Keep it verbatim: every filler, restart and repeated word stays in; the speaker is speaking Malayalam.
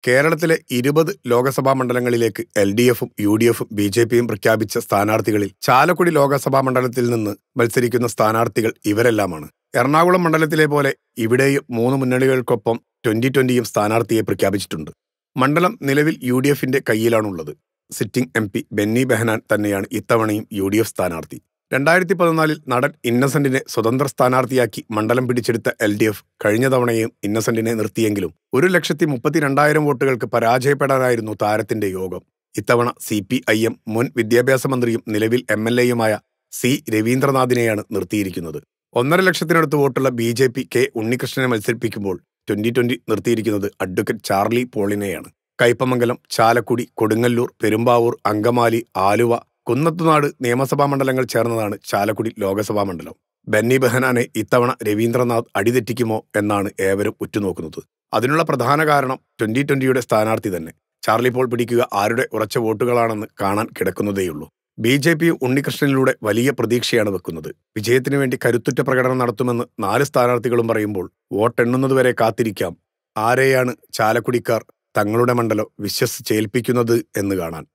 കേരളത്തിലെ ഇരുപത് ലോകസഭാ മണ്ഡലങ്ങളിലേക്ക് എൽ ഡി എഫും യു ഡി എഫും ബി ജെ പിയും പ്രഖ്യാപിച്ച സ്ഥാനാർത്ഥികളിൽ ചാലക്കുടി ലോകസഭാ മണ്ഡലത്തിൽ നിന്ന് മത്സരിക്കുന്ന സ്ഥാനാർത്ഥികൾ ഇവരെല്ലാമാണ്. എറണാകുളം മണ്ഡലത്തിലെ പോലെ ഇവിടെയും മൂന്ന് മുന്നണികൾക്കൊപ്പം ട്വന്റി ട്വന്റിയും സ്ഥാനാർത്ഥിയെ പ്രഖ്യാപിച്ചിട്ടുണ്ട്. മണ്ഡലം നിലവിൽ യു ഡി എഫിന്റെ കയ്യിലാണുള്ളത്. Sitting M P Benny Behanan തന്നെയാണ് ഇത്തവണയും യു ഡി എഫ് സ്ഥാനാർത്ഥി. രണ്ടായിരത്തി പതിനാലിൽ നടൻ ഇന്നസെന്റിനെ സ്വതന്ത്ര സ്ഥാനാർത്ഥിയാക്കി മണ്ഡലം പിടിച്ചെടുത്ത എൽ ഡി എഫ് കഴിഞ്ഞ തവണയും ഇന്നസെന്റിനെ നിർത്തിയെങ്കിലും ഒരു ലക്ഷത്തി മുപ്പത്തിരണ്ടായിരം വോട്ടുകൾക്ക് പരാജയപ്പെടാനായിരുന്നു താരത്തിന്റെ യോഗം. ഇത്തവണ സി പി ഐ എം മുൻ വിദ്യാഭ്യാസ മന്ത്രിയും നിലവിൽ എം എൽ എയുമായ സി രവീന്ദ്രനാഥിനെയാണ് നിർത്തിയിരിക്കുന്നത്. ഒന്നര ലക്ഷത്തിനടുത്ത് വോട്ടുള്ള ബി ജെ പി കെ ഉണ്ണികൃഷ്ണനെ മത്സരിപ്പിക്കുമ്പോൾ ട്വന്റി ട്വന്റി നിർത്തിയിരിക്കുന്നത് അഡ്വക്കേറ്റ് ചാർലി പോളിനെയാണ്. കയ്പമംഗലം, ചാലക്കുടി, കൊടുങ്ങല്ലൂർ, പെരുമ്പാവൂർ, അങ്കമാലി, ആലുവ, കുന്നത്തുനാട് നിയമസഭാ മണ്ഡലങ്ങൾ ചേർന്നതാണ് ചാലക്കുടി ലോകസഭാ മണ്ഡലം. ബെന്നി ബെഹനാനെ ഇത്തവണ രവീന്ദ്രനാഥ് അടിതെറ്റിക്കുമോ എന്നാണ് ഏവരും ഉറ്റുനോക്കുന്നത്. അതിനുള്ള പ്രധാന കാരണം ട്വന്റി ട്വന്റിയുടെ സ്ഥാനാർത്ഥി തന്നെ. ചാർലി പോൾ പിടിക്കുക ആരുടെ ഉറച്ച വോട്ടുകളാണെന്ന് കാണാൻ കിടക്കുന്നതേയുള്ളൂ. ബി ജെ പി ഉണ്ണികൃഷ്ണനിലൂടെ വലിയ പ്രതീക്ഷയാണ് വെക്കുന്നത്. വിജയത്തിനു വേണ്ടി കരുത്തുറ്റ പ്രകടനം നടത്തുമെന്ന് നാല് സ്ഥാനാർത്ഥികളും പറയുമ്പോൾ വോട്ടെണ്ണുന്നതുവരെ കാത്തിരിക്കാം. ആരെയാണ് ചാലക്കുടിക്കാർ തങ്ങളുടെ മണ്ഡലം വിശ്വസിച്ചേൽപ്പിക്കുന്നത് എന്ന് കാണാൻ.